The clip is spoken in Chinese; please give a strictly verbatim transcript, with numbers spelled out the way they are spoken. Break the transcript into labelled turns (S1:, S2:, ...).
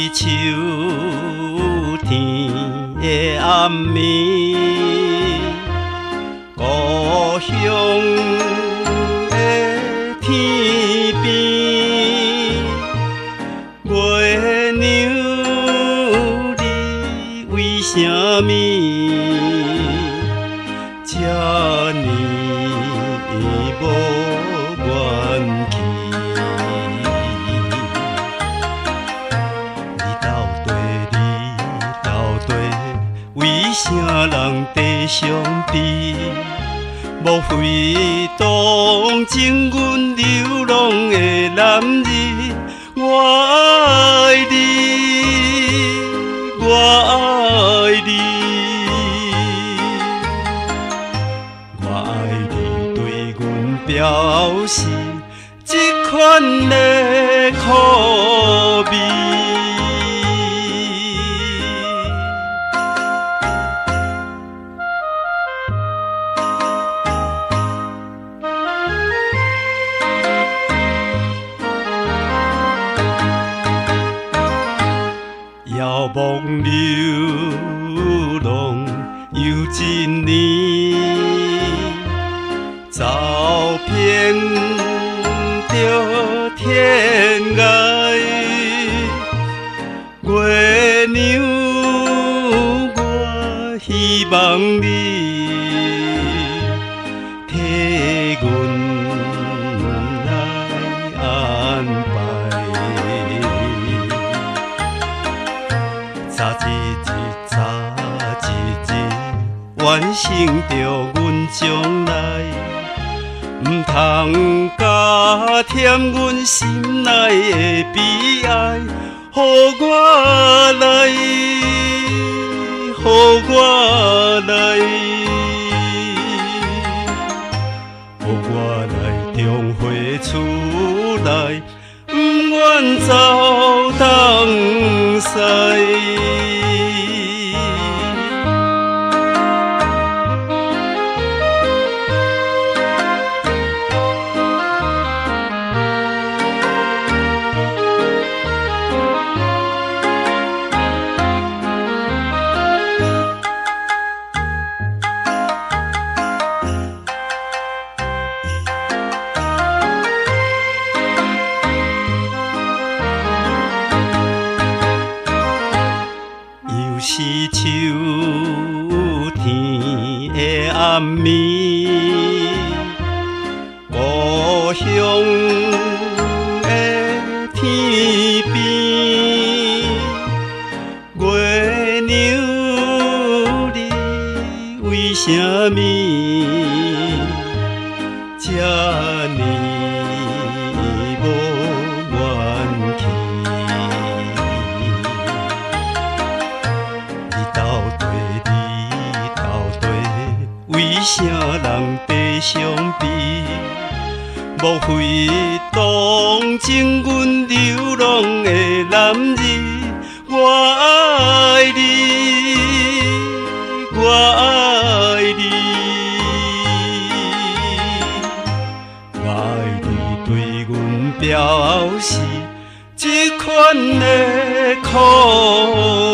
S1: 秋天的暗暝，故乡的天边，月娘你为什么这呢无愿去？你到底你到底为啥人地相比？莫非当情阮流浪的男儿？我爱你，我爱你，我爱你对阮表示这款的苦味。遥望流浪又一年，走遍着天涯。月娘，我希望你替阮来安排。早一日，早一日，完成着阮将来，唔通加添阮心内的悲哀。予我来，予我来，予我来重回厝内，不愿走东西。是秋天的暗暝，故乡的天边，月娘你为什么这呢无愿去？为啥人地相比？莫非当情阮流浪的男儿？我爱你，我爱你，我爱你对阮表示这款的苦。